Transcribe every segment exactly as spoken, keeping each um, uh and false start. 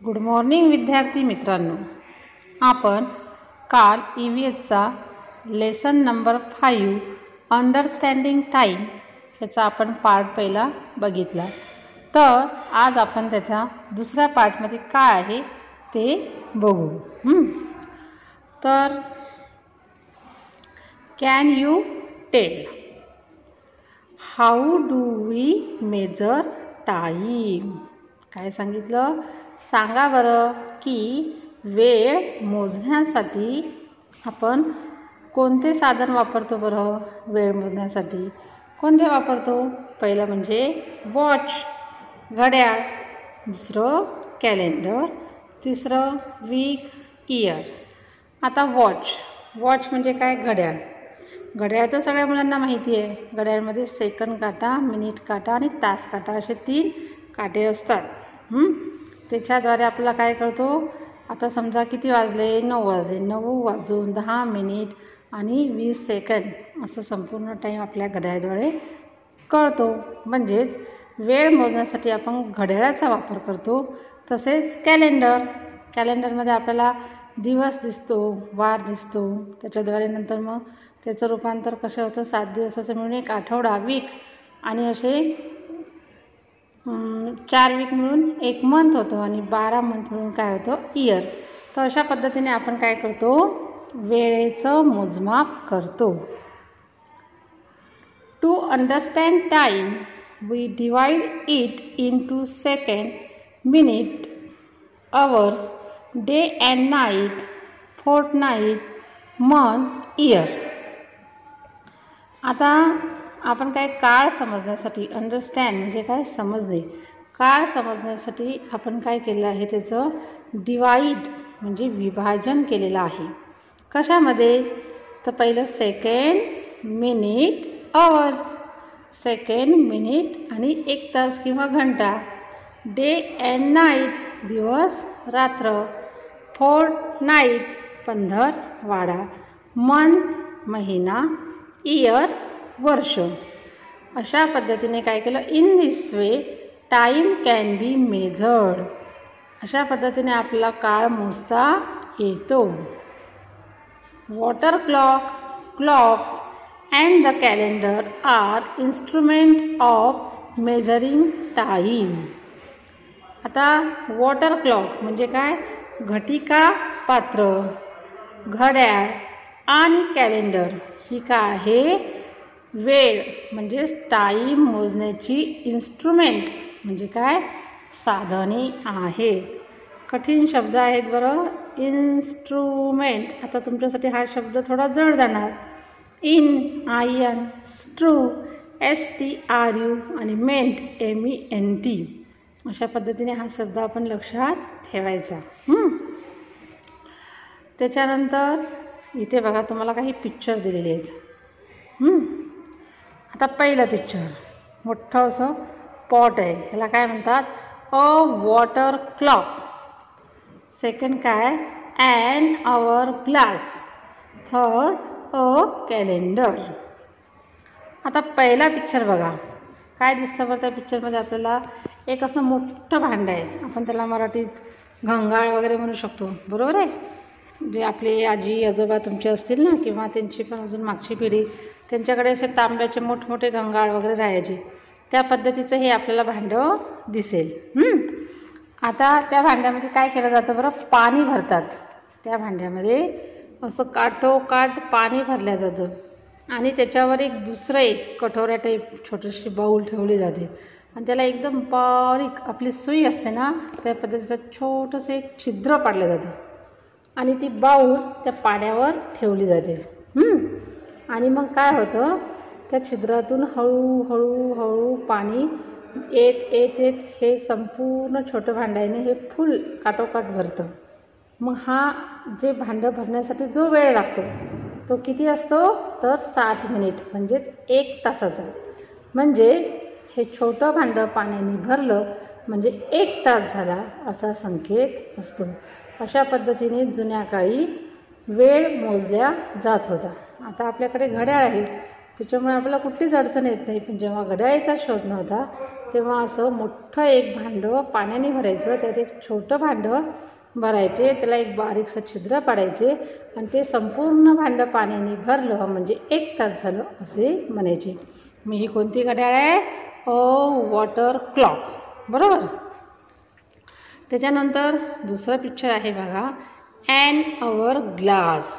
Good morning विद्यार्थी मित्रांनो, आपण काल ई व्ही एसचा lesson number five understanding time याचा आपण पार्ट पहिला बघितला. तर आज आपण त्याच्या दुसऱ्या पार्टमध्ये काय आहे ते बघू. तर can you tell how do we measure time? काय सांगितलं? सांगा बरं की वेळ मोजण्यासाठी आपण कोणते साधन वापरतो? बरं, वेळ मोजण्यासाठी कोणते वापरतो? पहिलं म्हणजे वॉच, घड्याळ. दुसरं कॅलेंडर. तिसरं वीक, इयर. आता वॉच वॉच म्हणजे काय? घड्याळ. घड्याळ तर सगळ्या मुलांना माहिती आहे. घड्याळमध्ये सेकंड काटा, मिनिट काटा आणि तास काटा असे तीन काटे असतात. त्याच्याद्वारे आपल्याला काय कळतो? आता समजा किती वाजले? नऊ वाजले. नऊ वाजून दहा मिनिट आणि वीस सेकंड असं संपूर्ण टाईम आपल्या घड्याळाद्वारे कळतो. म्हणजेच वेळ मोजण्यासाठी आपण घड्याळाचा वापर करतो. तसेच कॅलेंडर कॅलेंडरमध्ये आपल्याला दिवस दिसतो, वार दिसतो. त्याच्याद्वारे नंतर मग त्याचं रूपांतर कसं होतं? सात दिवसाचं मिळून एक आठवडा, वीक, आणि असे चार वीक मिळून एक मंथ होतो आणि बारा मंथ मिळून काय होतं? इयर. तर अशा पद्धतीने आपण काय करतो? वेळेचं मोजमाप करतो. To understand time we divide it into second, minute, hours, day and night, fortnight, month, year. आता आपण काय काळ समजण्यासाठी, अंडरस्टँड म्हणजे काय? समजणे. काळ समजण्यासाठी आपण काय केलं आहे? त्याचं डिवाइड म्हणजे विभाजन केलेलं आहे. कशामध्ये? तर पहिलं second, minute, hours. Second, minute आणि एक तास किंवा घंटा. डे अँड नाईट दिवस, रात्र. फोर्टनाईट पंधरवाडा. मंथ महिना. इयर वर्ष. अशा पद्धतीने काय केलं? In this way time can be measured. अशा पद्धतीने आपला काळ मोजता येतो. Water clock, clocks and the calendar are instrument of measuring time. आता वॉटर क्लॉक म्हणजे काय? घटिका पात्र, घड्याळ आणि कॅलेंडर ही काय आहे? वेळ म्हणजे टाईम मोजण्याची इन्स्ट्रुमेंट म्हणजे काय? साधने आहेत. कठीण शब्द आहेत बरं. इन्स्ट्रुमेंट. आता तुमच्यासाठी हा शब्द थोडा जड जाणार. In, I N, stru, S T R U आणि ment, M E N T. अशा पद्धतीने हा शब्द आपण लक्षात ठेवायचा. त्याच्यानंतर इथे बघा, तुम्हाला काही पिक्चर दिलेले आहेत. आता पहिलं पिक्चर मोठं असं पॉट आहे. ह्याला काय म्हणतात? A water clock. सेकंड काय? An hour glass. Third a calendar. आता पहिला पिक्चर बघा, काय दिसतं बरं त्या पिक्चरमध्ये? आपल्याला एक असं मोठं भांडं आहे. आपण त्याला मराठीत घंगाळ वगैरे म्हणू शकतो, बरोबर आहे? जे आपले आजी आजोबा तुमचे असतील ना, किंवा त्यांची पण अजून मागची पिढी, त्यांच्याकडे असे तांब्याचे मोठमोठे घंगाळ वगैरे राहायचे. त्या पद्धतीचं हे आपल्याला भांडं दिसेल. आता त्या भांड्यामध्ये काय केलं जातं बरं? पाणी भरतात. त्या भांड्यामध्ये असं काठोकाठ पाणी भरलं जातं आणि त्याच्यावर एक दुसरं एक कटोऱ्या टाईप छोटीशी बाऊल ठेवली जाते आणि त्याला एकदम बारीक आपली सुई असते ना, त्या पद्धतीचं छोटंसं एक छिद्र पाडलं जातं आणि ती बाऊल त्या पाण्यावर ठेवली जाते. आणि मग काय होतं? त्या छिद्रातून हळूहळू हळू पाणी येत येत येत हे संपूर्ण छोटं भांड्याने हे फुल काठोकाठ भरतं. मग हा जे भांडं भरण्यासाठी जो वेळ लागतो तो किती असतो? तर साठ मिनिट म्हणजेच एक तासाचा. म्हणजे हे छोटं भांडं पाण्याने भरलं म्हणजे एक तास झाला असा संकेत असतो. अशा पद्धतीने जुन्या काळी वेळ मोजल्या जात होता. आता आपल्याकडे घड्याळ आहे. त्याच्यामुळे आपल्याला कुठलीच अडचण येत नाही. पण जेव्हा घड्याळीचा शोध नव्हता तेव्हा असं मोठं एक भांडं पाण्याने भरायचं, त्यात एक छोटं भांडं भरायचे, त्याला एक बारीकसं छिद्र पाडायचे आणि ते संपूर्ण भांडं पाण्याने भरलं म्हणजे एक तास झालं असे म्हणायचे. मग ही कोणती घड्याळ आहे? अ वॉटर क्लॉक, बरोबर. त्याच्यानंतर दुसरा पिक्चर आहे बघा, ॲन अवर ग्लास.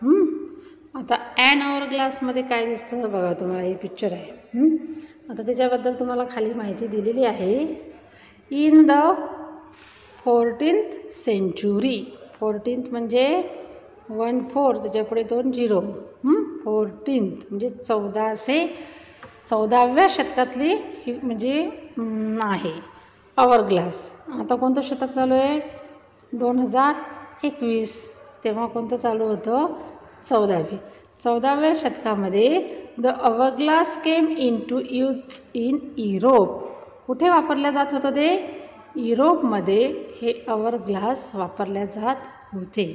आता ॲन अवर ग्लासमध्ये काय दिसतं बघा तुम्हाला, हे पिक्चर आहे. आता त्याच्याबद्दल तुम्हाला खाली माहिती दिलेली आहे. In the fourteenth century, fourteenth म्हणजे वन फोर त्याच्यापुढे दोन झिरो, फोर्टीन्थ म्हणजे चौदाशे चौदाव्या शतकातली ही म्हणजे आहे अवर ग्लास. आता कोणतं शतक चालू आहे? दोन हजार एकवीस. तेव्हा कोणतं चालू होतं? चौदावी. चौदाव्या शतकामध्ये the hour glass came into use in Europe. कुठे वापरल्या जात होतं ते? युरोपमध्ये हे अवर ग्लास वापरल्या जात होते.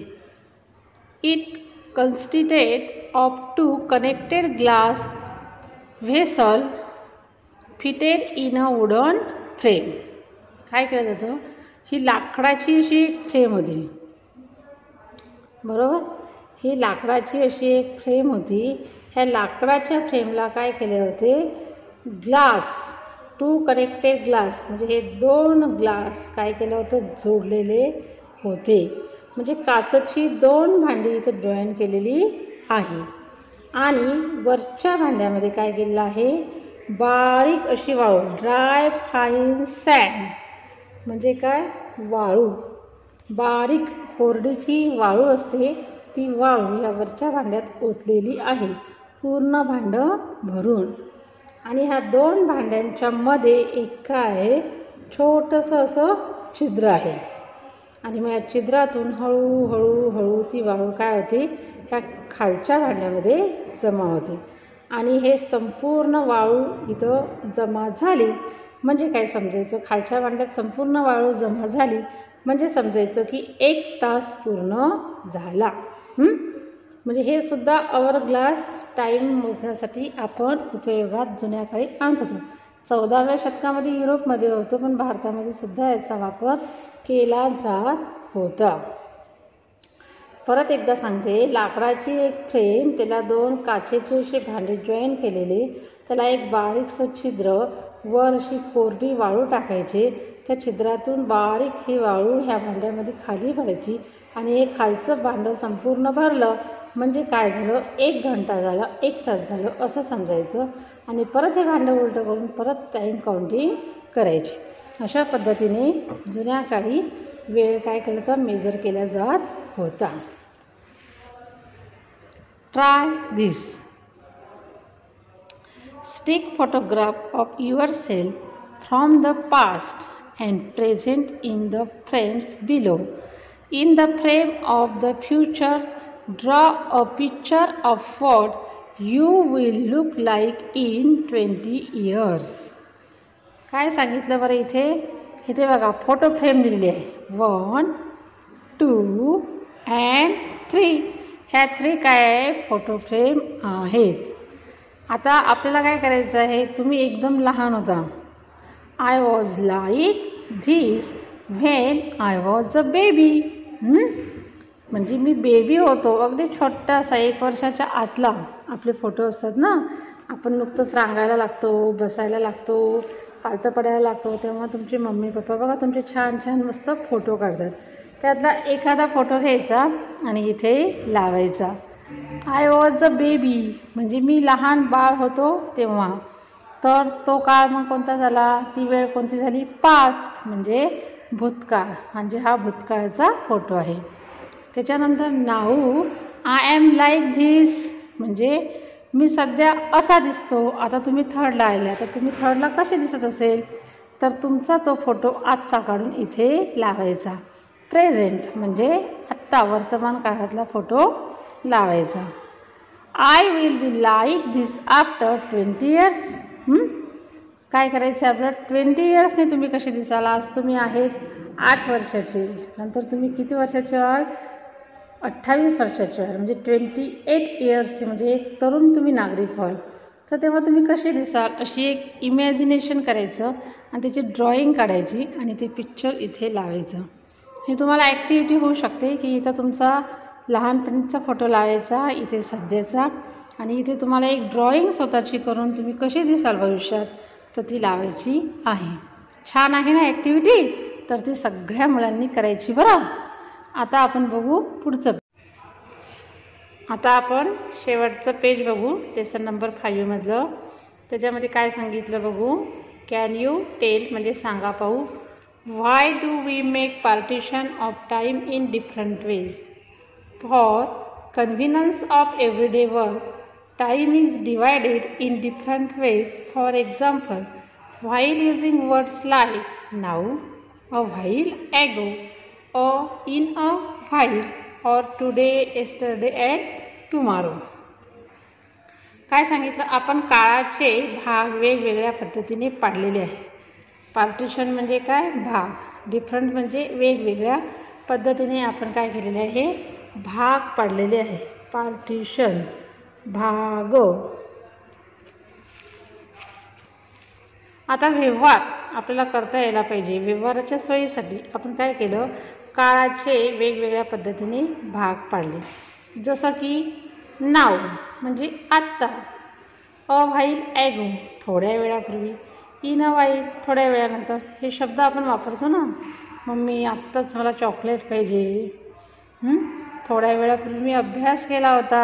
It consisted of two connected glass vessel fitted in a wooden frame. काय केलं जातं? ही लाकडाची अशी एक फ्रेम होती, बरोबर. ही लाकडाची अशी एक फ्रेम होती. ह्या लाकडाच्या फ्रेमला काय केले होते? ग्लास, टू कनेक्टेड ग्लास म्हणजे हे दोन ग्लास काय केलं होतं? जोडलेले होते. म्हणजे काचेची दोन भांडी इथं जॉईन केलेली आहे. आणि वरच्या भांड्यामध्ये काय केलेलं आहे? बारीक अशी वाळू, ड्राय फाईन सँड म्हणजे काय? वाळू, बारीक कोरडीची वाळू असते ती वाळू या वरच्या भांड्यात ओतलेली आहे, पूर्ण भांडं भरून. आणि ह्या दोन भांड्यांच्या मध्ये एक काय आहे? छोटंसं असं छिद्र आहे. आणि मग या छिद्रातून हळूहळू हळू ती वाळू काय होते? ह्या खालच्या भांड्यामध्ये जमा होते. आणि हे संपूर्ण वाळू इथं जमा झाली म्हणजे काय समजायचं? खालच्या भांड्यात संपूर्ण वाळू जमा झाली म्हणजे समजायचं की एक तास पूर्ण झाला. म्हणजे हे सुद्धा अवर ग्लास टाईम मोजण्यासाठी आपण उपयोगात जुन्या काळी आणत होतो. चौदाव्या शतकामध्ये युरोपमध्ये होतो, पण भारतामध्ये सुद्धा याचा वापर केला जात होता. परत एकदा सांगते, लाकडाची एक फ्रेम, त्याला दोन काचेचे असे भांडे जॉईन केलेले, त्याला एक बारीकसं छिद्र, वर अशी कोरडी वाळू टाकायचे, त्या छिद्रातून बारीक ही वाळू ह्या भांड्यामध्ये खाली भरायची आणि हे खालचं भांडं संपूर्ण भरलं म्हणजे काय झालं? एक घंटा झाला, एक तास झालं असं समजायचं. आणि परत हे भांडं उलटं करून परत टाईम काउंटिंग करायची. अशा पद्धतीने जुन्या काळी वेळ काय केलं तर मेजर केला जात होता. Try this. Take photograph of yourself from the past and present in the frames below. In the frame of the future, draw a picture of what you will look like in twenty years. काय सांगितलं बरं इथे? इथे बघा photo frame दिलेली आहे. One, two and three. ह्या three काय आहे? फोटो फ्रेम आहेत. आता आपल्याला काय करायचं आहे? तुम्ही एकदम लहान होता. I was like this when I was a baby. म्हणजे मी बेबी होतो, अगदी छोटासा एक वर्षाच्या आतला आपले फोटो असतात ना. आपण नुकतंच रांगायला लागतो, बसायला लागतो, पालतं पडायला लागतो, तेव्हा तुमचे मम्मी पप्पा बघा तुमचे छान छान मस्त फोटो काढतात. त्यातला एखादा फोटो घ्यायचा आणि इथे लावायचा. आय वॉज अ बेबी म्हणजे मी लहान बाळ होतो तेव्हा. तर तो काळ मग कोणता झाला? ती वेळ कोणती झाली? पास्ट म्हणजे भूतकाळ. म्हणजे हा भूतकाळाचा फोटो आहे. त्याच्यानंतर now I am like this म्हणजे मी सध्या असा दिसतो. आता तुम्ही थर्डला आले, तर तुम्ही थर्डला कसे दिसत असेल? तर तुमचा तो फोटो आजचा काढून इथे लावायचा. प्रेझेंट म्हणजे आत्ता वर्तमान काळातला फोटो लावायचा. I will be like this after twenty years. काय करायचं आपलं? ट्वेंटी इयर्सने तुम्ही कसे दिसाल? आज तुम्ही आहेत आठ वर्षाचे, नंतर तुम्ही किती वर्षाचे व्हाल? अठ्ठावीस वर्षाचे व्हाल. म्हणजे ट्वेंटी एट इयर्सचे म्हणजे एक तरुण तुम्ही नागरिक व्हाल. तर तेव्हा तुम्ही कसे दिसाल अशी एक इमॅजिनेशन करायचं आणि त्याची ड्रॉईंग काढायची आणि ते पिक्चर इथे लावायचं. हे तुम्हाला ॲक्टिव्हिटी होऊ शकते की इथं तुमचा लहानपणीचा फोटो लावायचा, इथे सध्याचा, आणि इथे तुम्हाला एक ड्रॉईंग स्वतःची करून तुम्ही कशी दिसाल भविष्यात तर ती लावायची आहे. छान आहे ना ॲक्टिव्हिटी? तर ती सगळ्या मुलांनी करायची बरं. आता आपण बघू पुढचं. आता आपण शेवटचं पेज बघू, लेसन नंबर फाईव्हमधलं. त्याच्यामध्ये काय सांगितलं बघू. कॅन यू टेल म्हणजे सांगा पाहू. Why do we make partition of time in different ways. For convenience of everyday work time is divided in different ways. For example, while using words like now, a while ago, or in a while, or today, yesterday and tomorrow. काय सांगितलं आपण काळाचे भाग वेगवेगळ्या पद्धतीने पाडलेले आहे. Partition म्हणजे काय भाग, डिफरंट म्हणजे वेगवेगळ्या पद्धतीने आपण काय केलेले आहे भाग पाडलेले आहे. पार्टिशन भाग. आता व्यवहार आपल्याला करता यायला पाहिजे. व्यवहाराच्या सोयीसाठी आपण काय केलं काळाचे वेगवेगळ्या पद्धतीने भाग पाडले. जसं की नाव म्हणजे आत्ता, अ व्हाईल ॲगो थोड्या वेळापूर्वी, इन अ व्हाईल थोड्या वेळानंतर. हे शब्द आपण वापरतो ना. मम्मी आत्ताच मला चॉकलेट पाहिजे. थोड्या वेळापूर्वी मी अभ्यास केला होता.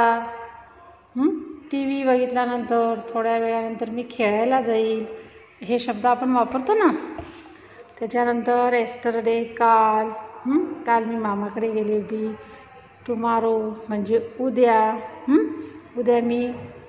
टी व्ही बघितल्यानंतर थोड्या वेळानंतर मी खेळायला जाईल. हे शब्द आपण वापरतो ना. त्याच्यानंतर एस्टरडे काल, काल मी मामाकडे गेली होती. टुमारो म्हणजे उद्या, उद्या मी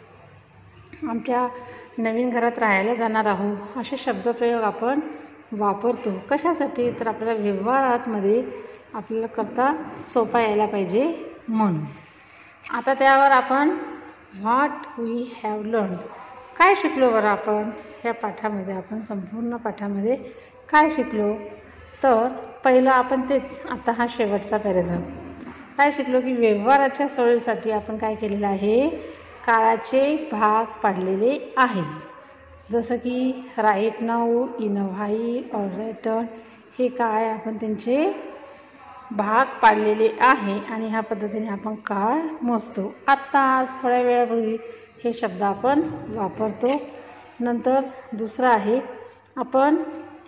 आमच्या नवीन घरात राहायला जाणार आहोत. असे शब्दप्रयोग आपण वापरतो. कशासाठी तर आपल्याला व्यवहारामध्ये आपल्याला करता सोपा यायला पाहिजे म्हणून. आता त्यावर आपण व्हॉट वी हॅव लर्न काय शिकलो बरं आपण ह्या पाठामध्ये. आपण संपूर्ण पाठामध्ये काय शिकलो तर पहिलं आपण तेच. आता हा शेवटचा पॅरेग्राफ काय शिकलो की व्यवहाराच्या सोयीसाठी आपण काय केलेलं आहे काळाचे भाग पाडलेले आहे. जसं की right now, in a while, or return हे काय आपण त्यांचे भाग पाडलेले आहे आणि ह्या पद्धतीने आपण काळ मोजतो. आत्ताच थोड्या वेळापूर्वी हे शब्द आपण वापरतो. नंतर दुसरं आहे आपण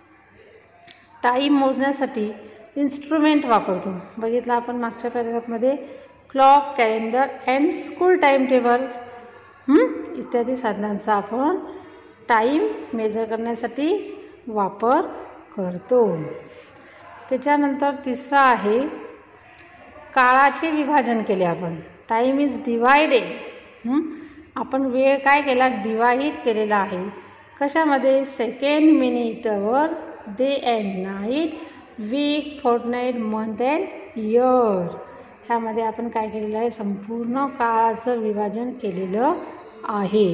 टाईम मोजण्यासाठी इन्स्ट्रुमेंट वापरतो. बघितलं आपण मागच्या पॅरेग्राफमध्ये clock, calendar and school time table इत्यादी साधनांचा आपण टाईम मेजर करण्यासाठी वापर करतो. त्याच्यानंतर तिसरा आहे काळाचे विभाजन केले आपण. Time is divided. आपण वेळ काय केला डिवाइड केलेला आहे. कशामध्ये second, minute, hour, day and night, week, fortnight, month and year ह्यामध्ये आपण काय केलेलं आहे संपूर्ण काळाचं विभाजन केलेलं आहे.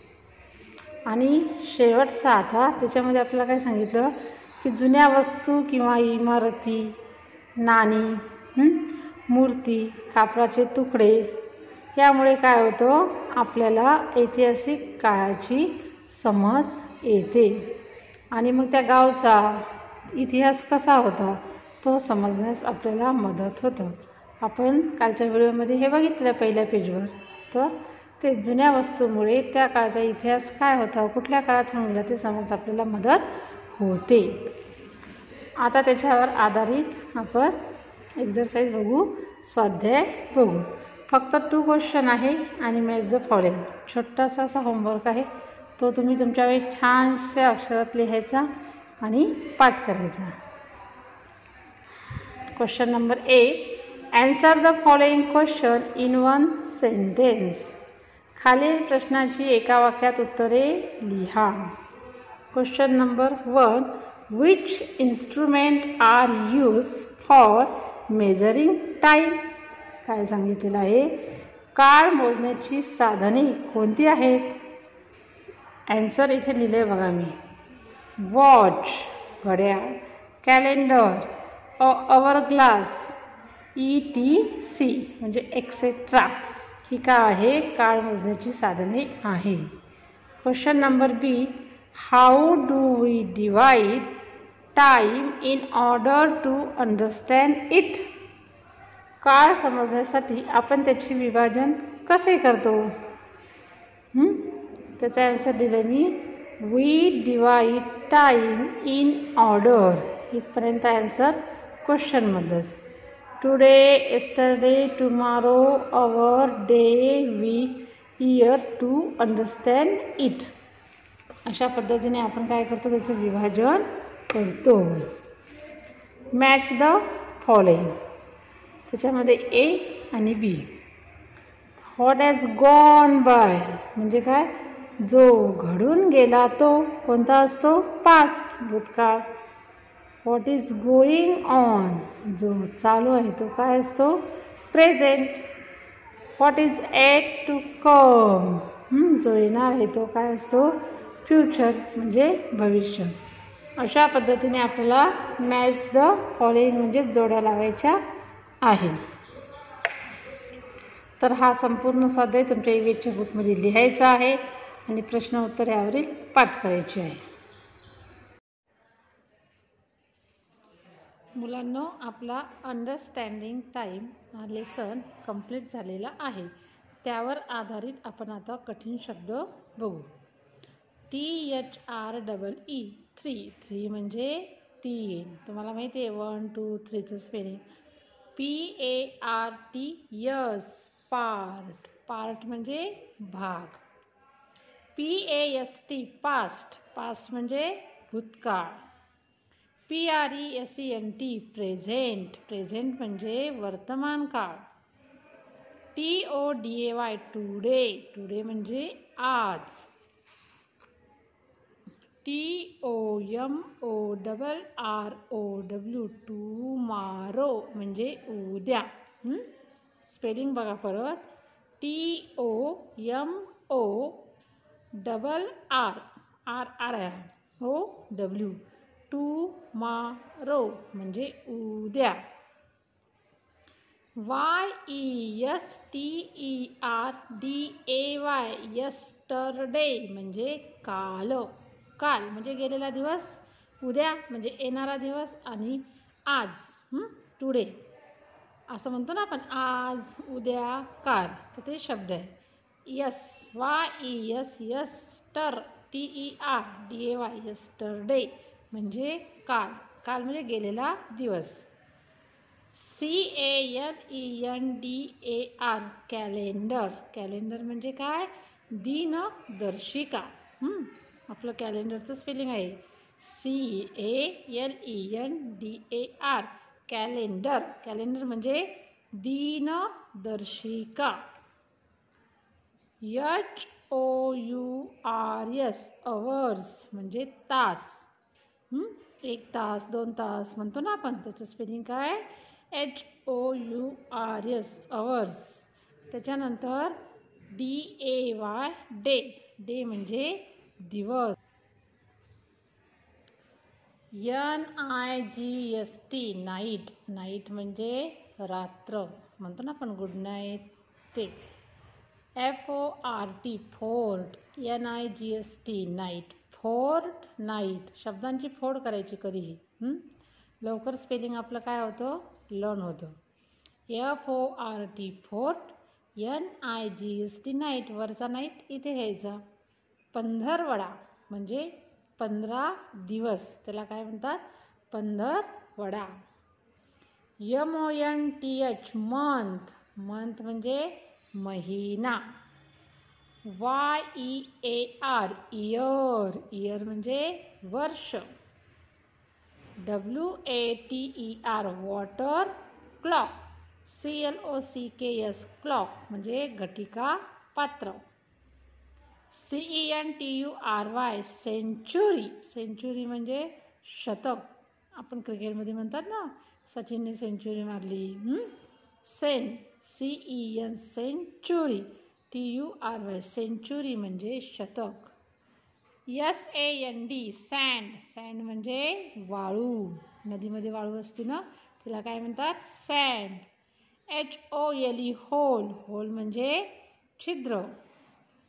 आणि शेवटचा आता त्याच्यामध्ये आपल्याला काय सांगितलं की जुन्या वस्तू किंवा इमारती, नाणी, मूर्ती, कापडाचे तुकडे यामुळे काय होतं आपल्याला ऐतिहासिक काळाची समज येते आणि मग त्या गावचा इतिहास कसा होता तो समजण्यास आपल्याला मदत होतं. आपण कालच्या व्हिडिओमध्ये हे बघितलं पहिल्या पेजवर. तर ते जुन्या वस्तूमुळे त्या काळाचा इतिहास काय होता, कुठल्या काळात होऊन गेला ते समज आपल्याला मदत होते. आता त्याच्यावर आधारित आपण एक्झरसाइज बघू, स्वाध्याय बघू. फक्त टू क्वेश्चन आहे आणि मॅच द फॉलोइंग छोटासा असा होमवर्क आहे. तो तुम्ही तुमच्या वेळी छानशा अक्षरात लिहायचा आणि पाठ करायचा. Question number A, answer the following question in one sentence. खालील प्रश्नाची एका वाक्यात उत्तरे लिहा. Question number one, which instrument are use for measuring time. काय सांगितलेलं आहे काळ मोजण्याची साधने कोणती आहेत. ॲन्सर इथे लिहिले बघा मी. वॉच घड्याळ, calendar, hour glass, E T C म्हणजे एक्सेट्रा ही काय आहे काळ मोजण्याची साधने आहे. Question number B, how do we divide time in order to understand it. काळ समजण्यासाठी आपण त्याचे विभाजन कसे करतो. त्याचा आन्सर दिला मी, we divide time in order. इथपर्यंत आन्सर क्वेश्चनमधलंच. Today, yesterday, tomorrow, hour, day, week, year to understand it. अशा पद्धतीने आपण काय करतो, त्याचं विभाजन करतो. Match the following. त्याच्यामध्ये ए आणि B. What has gone by म्हणजे काय, जो घडून गेला तो कोणता असतो, पास्ट, भूतकाळ. व्हॉट इज गोईंग ऑन जो चालू आहे तो काय असतो, present. What is yet to come जो येणार आहे तो काय असतो, फ्युचर म्हणजे भविष्य. अशा पद्धतीने आपल्याला मॅच द फॉलोइंग म्हणजे जोड्या लावायच्या आहे. तर हा संपूर्ण स्वाध्याय तुमच्या ईव्हीएसच्या बुकमध्ये लिहायचा आहे आणि प्रश्न उत्तर यावरील पाठ करायचे आहे. मुलांनो, आपला अंडरस्टँडिंग टाईम हा लेसन कंप्लीट झालेला आहे. त्यावर आधारित आपण आता कठीण शब्द बघू. T H R double E three. Three म्हणजे तीन. तुम्हाला माहिती आहे वन टू थ्रीचं spelling. P A R T yes part. Part म्हणजे भाग. P A S T past. Past म्हणजे भूतकाळ. P R E S E N T present. Present म्हणजे वर्तमान काळ. T O D A Y today. Today म्हणजे आज. T O M O double R O W tomorrow म्हणजे उद्या. Spelling बघा परत. T O M O double R R R O W tomorrow म्हणजे उद्या. Y E S T E R D A Y yesterday म्हणजे काल. काल म्हणजे गेलेला दिवस, उद्या म्हणजे येणारा दिवस आणि आज टुडे असं म्हणतो ना आपण, आज, उद्या, काल. तर ते शब्द आहे. Yes Y E S yester T E R D A Y yesterday म्हणजे काल. काल म्हणजे गेलेला दिवस. C A L E N D A R calendar. Calendar म्हणजे काय, दिनदर्शिका. आपलं कॅलेंडरचं स्पेलिंग आहे C A L E N D A R calendar. Calendar म्हणजे दिनदर्शिका. H O U R S hours म्हणजे तास. एक तास, दोन तास म्हणतो ना आपण, त्याचं स्पेलिंग काय, H O U R S hours. त्याच्यानंतर D A Y day. Day म्हणजे दिवस. N I G S T night. Night म्हणजे रात्र म्हणतो ना आपण, गुड नाईट ते. F O R T fort. N I G S T night. Fort night. शब्दांची फोड करायची कधीही. लवकर स्पेलिंग आपलं काय होतं, लर्न होतं. F O R T fort. N I G S T night. वरचा नाईट इथे घ्यायचा. पंधरवडा म्हणजे पंधरा दिवस, त्याला काय म्हणतात, पंधरवडा. M O N T H month. Month म्हणजे महिना. Y E A R year. Year म्हणजे वर्ष. W A T E R water. Clock. C L O C K S clock म्हणजे घटिका, पात्र. C E N T U R Y century. Century म्हणजे शतक. आपण क्रिकेटमध्ये म्हणतात ना, सचिनने सेंचुरी मारली. Cen C E N century. T U R Y century म्हणजे शतक. S A N D sand. Sand म्हणजे वाळू. नदीमध्ये वाळू असते ना, तिला काय म्हणतात, sand. H O L E hole. Hole म्हणजे छिद्र.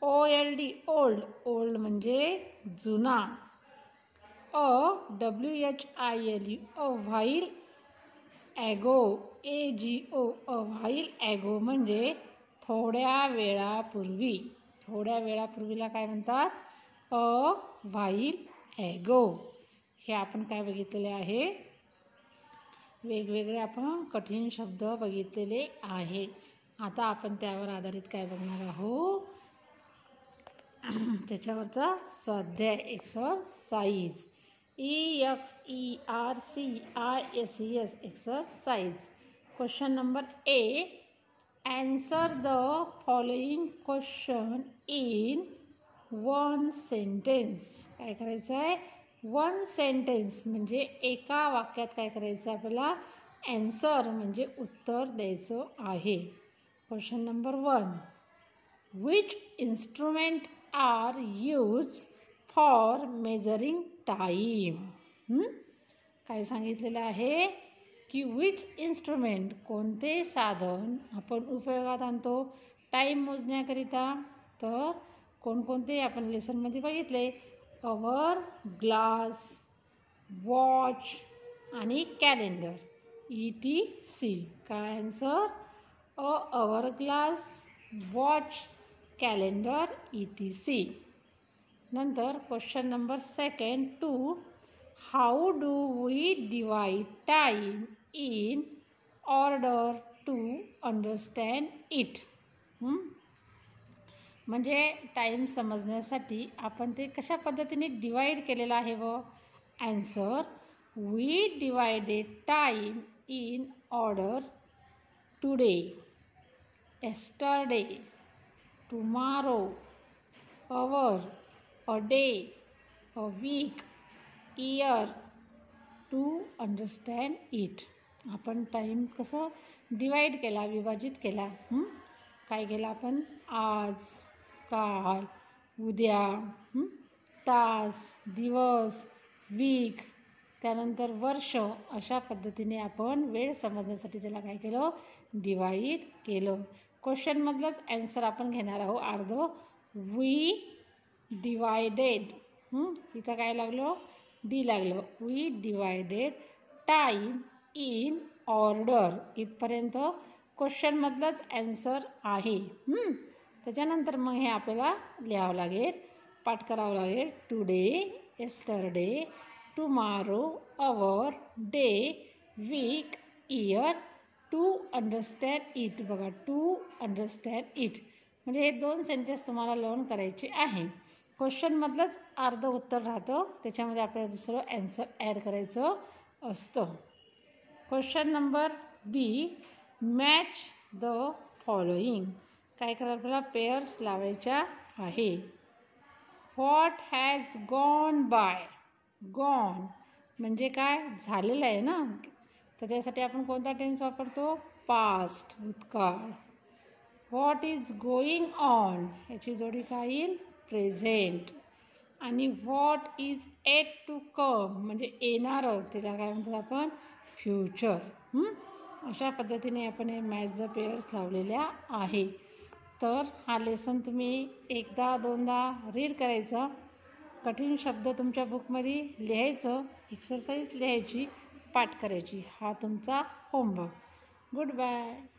O L D old, old म्हणजे जुना. A W H I L U a while ago, A G O a while ago म्हणजे थोड्या वेळापूर्वी. थोड्या वेळापूर्वीला काय म्हणतात? A while ago. हे आपण काय बघितलेले आहे? वेगवेगळे आपण कठीण शब्द बघितलेले आहे. आता आपण त्यावर आधारित काय बघणार आहोत? त्याच्यावरचा स्वाध्याय exercise. E X E R C I S E S exercise. Question number A. Answer the following question in one sentence. काय करायचं आहे? वन सेंटेन्स म्हणजे एका वाक्यात काय करायचं आपल्याला? ॲन्सर म्हणजे उत्तर द्यायचं आहे. Question number one. Which instrument are use for measuring time? काय सांगितलेलं आहे की विच इन्स्ट्रुमेंट, कोणते साधन आपण उपयोगात आणतो टाईम मोजण्याकरिता? तर कोणकोणते आपण लेसनमध्ये बघितले? अवर ग्लास, वॉच आणि कॅलेंडर, ई टी सी. काय answer? A hour glass, watch, calendar, E T C. नंतर question number second two. How do we divide time in order to understand it? म्हणजे time समजण्यासाठी आपण ते कशा पद्धतीने divide केलेलं आहे व? Answer. We divided time in order today, yesterday, tomorrow, hour, a day, a week, year to understand it. आपण टाईम कसं डिवाईड केला, विभाजित केला. काय केलं आपण? आज, काल, उद्या, तास, दिवस, वीक, त्यानंतर वर्ष, अशा पद्धतीने आपण वेळ समजण्यासाठी त्याला काय केलं? डिवाईड केलं. क्वेश्चनमधलंच ॲन्सर आपण घेणार आहोत अर्ध. वी डिवायडेड, इथं काय लागलं? डी लागलं. We divided time in order. इथपर्यंत क्वेश्चनमधलंच ॲन्सर आहे. त्याच्यानंतर मग हे आपल्याला लिहावं लागेल, पाठ करावं लागेल. Today, yesterday, tomorrow, hour, day, week, year, to understand it. बघा, टू अंडरस्टँड इट म्हणजे हे दोन सेंटेन्स तुम्हाला लर्न करायचे आहे. क्वेश्चनमधलंच अर्ध उत्तर राहतं, त्याच्यामध्ये आपल्याला दुसरं ॲन्सर ॲड करायचं असतं. Question number B. Match the following. काय करायला आपल्याला? पेअर्स लावायच्या आहे. What has gone by. Gone म्हणजे काय? झालेलं आहे ना, तर त्यासाठी आपण कोणता टेन्स वापरतो? पास्ट, भूतकाळ. व्हॉट इज गोईंग ऑन, याची जोडी काय येईल? प्रेझेंट. आणि what is yet to come म्हणजे येणारं, त्याला काय म्हणतात आपण? फ्युचर. अशा पद्धतीने आपण हे मॅच द पेअर्स लावलेल्या आहे. तर हा लेसन तुम्ही एकदा दोनदा रीड करायचा, कठीण शब्द तुमच्या बुकमध्ये लिहायचं, एक्सरसाइज लिहायची, पाठ करायची. हा तुमचा होमवर्क. Good bye.